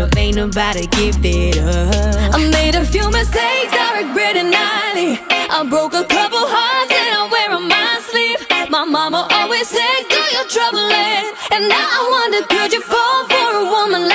love, ain't nobody give it up. I made a few mistakes, I regret it nightly. I broke a couple hearts and I wear on my sleeve. My mama always said, do your troubling. And now I wonder, could you fall for a woman